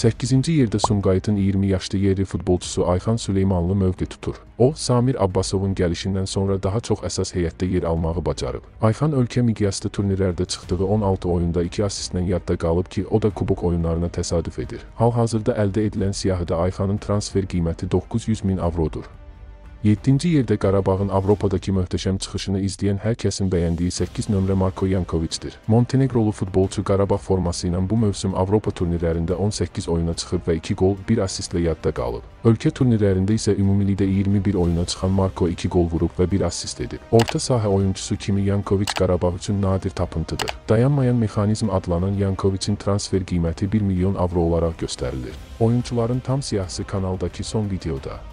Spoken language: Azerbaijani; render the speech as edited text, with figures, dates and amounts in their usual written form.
8-ci yerdə Sumqayıtın 20 yaşlı yerli futbolçusu Ayxan Süleymanlı mövqe tutur. O, Samir Abbasovun gəlişindən sonra daha çox əsas heyətdə yer almağı bacarıb. Ayxan ölkə miqyaslı turnirlərdə çıxdığı 16 oyunda 2 asistlə yadda qalıb ki, o da kubok oyunlarına təsadüf edir. Hal-hazırda əldə edilən siyahıda Ayxanın transfer qiyməti 900 min avrodur. 7-ci yerdə Qarabağın Avropadakı möhtəşəm çıxışını izləyən hər kəsin bəyəndiyi 8 nömrə Marko Yankoviçdir. Montenegrolu futbolçu Qarabağ forması ilə bu mövsüm Avropa turnirlərində 18 oyuna çıxıb və 2 gol, 1 asistlə yadda qalıb. Ölkə turnirlərində isə ümumilikdə 21 oyuna çıxan Marko 2 gol vurub və 1 asist edib. Orta sahə oyuncusu kimi Yankoviç Qarabağ üçün nadir tapıntıdır. Dayanmayan mexanizm adlanan Yankoviçin transfer qiyməti 1 milyon avro olaraq göstərilir. Oyuncuların tam siyahısı kanaldakı son videoda.